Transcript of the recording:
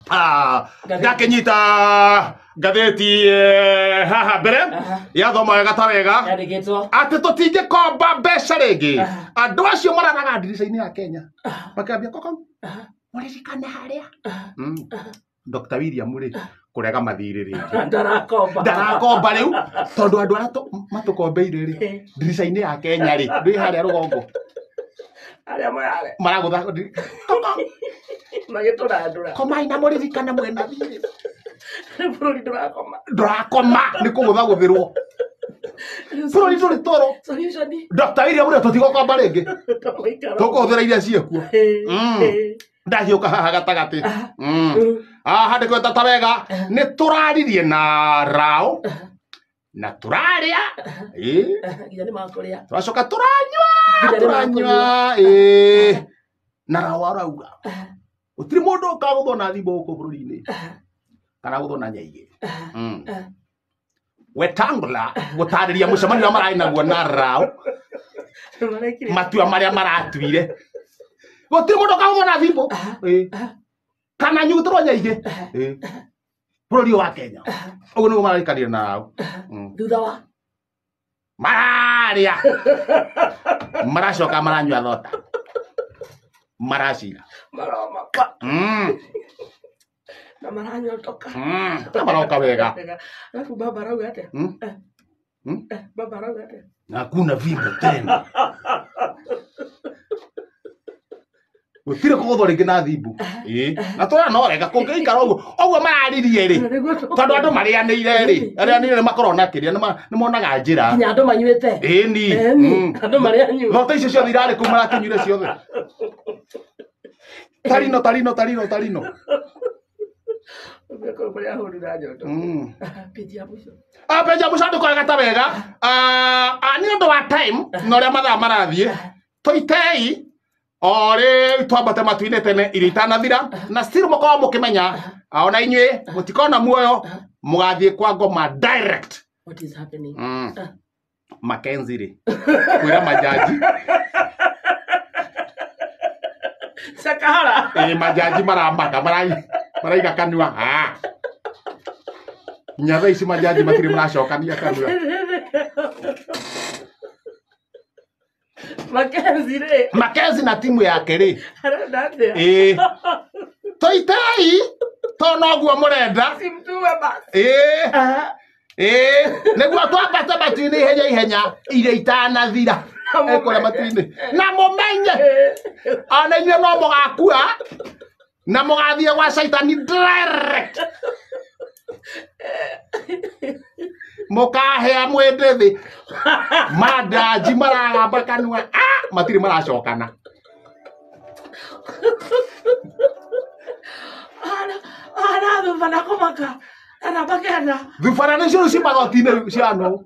Ndakinyita ngatheti haha mbere yathoma wega ta wega ati tutingikomba mbeca ringi andu acio mararaga ndirica-ini ya Kenya makiambia koko muririkane haria Dr. William ri kurega mathiri ringi ndarakomba riu tondu andu aria matukombeire ri ndirica-ini ya Kenya ri ndi haria rugongo aria maragutha komai na muririkane mwena thiri bururi ndurakoma ni kugutha guthirwo bururi nduri toro Dr. William ri tutigokomba ringi tukuthira iria ciekuo ndahiuka haha gatagati handi kweta ta wega ni turaririe na rao na turaria turacoka turanywa na rao arauga utiri mundu ukaguthwo na thimbo guku bururi-ini kana guthwo na nyaige Wetangula gutariria mucemanio marai naguo na rao matua maria maratuire gutiri mundu ukaguthwo na thimbo kana nyugutirwo nyaige bururi wa Kenya uguo niguo maraikanire na rao thutha wa maria maracoka maranyua thota maracira na maranyotoka na maroka wega alafu baba rauga atia baba rauga atia na kuna vimbo tena utire kuguthwo ringi na thimbu na tora no rega kungiikara uguo mararirie ri tondu andu marianire ri arianire makorwo na kiria ni monaga njira kinya andu manyuite ni andu marianyu no taicio ciothe irari ku marakinyire ciothe tarino peja muco andu kwega ta wega ni undu wa time na uria mathaa marathie toitei ori twambate matu-ini tene irio itanathira na still mukorwo mukimenya ona inyui mutikona muoyo mugathie kwa ngoma direct. What is happening? Mackenzie ri kwira majaji sakahara majaji maramaka maraiga kanua nyatha ici majaji matiri maracokania kanua Mackenzie na timu yake ri toitei to noguo murenda niguo twambate matu-ini ihenya iria itanathira ekora matu-ini na mumenye ona inyue no mugakua na mugathie gwa caitani direct mukahea mwende thi mandaji maragamba kanua matiri maracokana ana thubana kumaka ana bakenda thubana nicio ci magoti-ini ciano